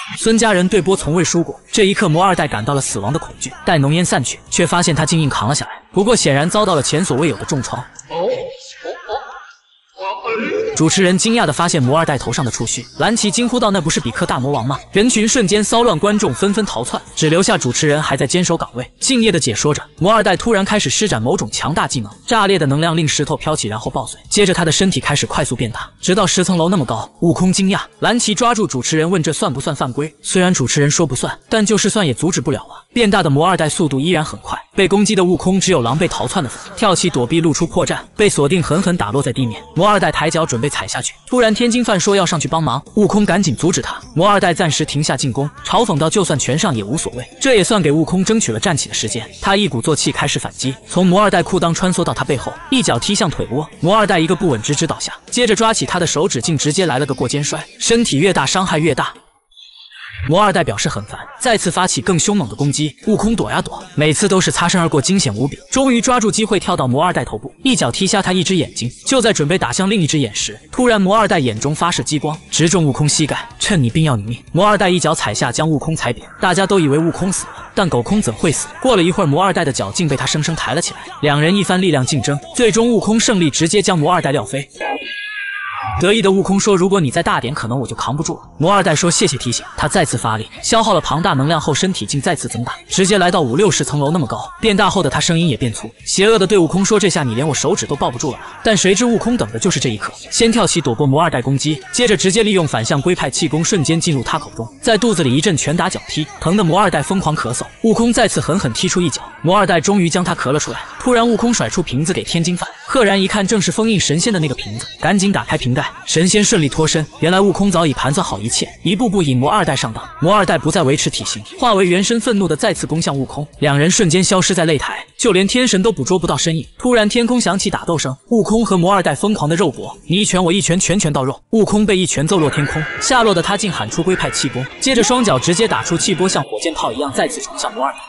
孙家人对波从未输过，这一刻魔二代感到了死亡的恐惧。待浓烟散去，却发现他竟硬扛了下来，不过显然遭到了前所未有的重创。主持人惊讶地发现魔二代头上的触须，蓝奇惊呼道：“那不是比克大魔王吗？”人群瞬间骚乱，观众纷纷逃窜，只留下主持人还在坚守岗位，敬业地解说着。魔二代突然开始施展某种强大技能，炸裂的能量令石头飘起，然后爆碎。接着他的身体开始快速变大，直到10层楼那么高。悟空惊讶，蓝奇抓住主持人问：“这算不算犯规？”虽然主持人说不算，但就是算也阻止不了啊。变大的魔二代速度依然很快，被攻击的悟空只有狼狈逃窜的份，跳起躲避，露出破绽，被锁定，狠狠打落在地面。魔二代抬脚准备踩下去，突然天津饭说要上去帮忙，悟空赶紧阻止他。魔二代暂时停下进攻，嘲讽道：“就算全上也无所谓。”这也算给悟空争取了站起的时间。他一鼓作气开始反击，从魔二代裤裆穿梭到他背后，一脚踢向腿窝。魔二代一个不稳直直倒下，接着抓起他的手指，竟直接来了个过肩摔。身体越大伤害越大。魔二代表示很烦，再次发起更凶猛的攻击。悟空躲呀躲，每次都是擦身而过，惊险无比。终于抓住机会跳到魔二代头部，一脚踢瞎他一只眼睛。就在准备打向另一只眼时，突然魔二代眼中发射激光，直中悟空膝盖，趁你病要你命。魔二代一脚踩下，将悟空踩扁。大家都以为悟空死了，但狗空怎会死？过了一会儿，魔二代的脚竟被他生生抬了起来。两人一番力量竞争，最终悟空胜利，直接将魔二代撂飞。得意的悟空说：“如果你再大点，可能我就扛不住了。”魔二代说：“谢谢提醒。”他再次发力，消耗了庞大能量后，身体竟再次增大，直接来到50-60层楼那么高。变大后的他声音也变粗，邪恶的对悟空说：“这下你连我手指都抱不住了。”但谁知悟空等的就是这一刻，先跳起躲过魔二代攻击，接着直接利用反向龟派气功瞬间进入他口中，在肚子里一阵拳打脚踢，疼得魔二代疯狂咳嗽。悟空再次狠狠踢出一脚，魔二代终于将他咳了出来。突然悟空甩出瓶子给天津饭，赫然一看正是封印神仙的那个瓶子，赶紧打开瓶盖，神仙顺利脱身。原来悟空早已盘算好一切，一步步引魔二代上当。魔二代不再维持体型，化为原身，愤怒的再次攻向悟空，两人瞬间消失在擂台，就连天神都捕捉不到身影。突然天空响起打斗声，悟空和魔二代疯狂的肉搏，你一拳我一拳，拳拳到肉。悟空被一拳揍落天空，下落的他竟喊出龟派气功，接着双脚直接打出气波，像火箭炮一样再次冲向魔二代。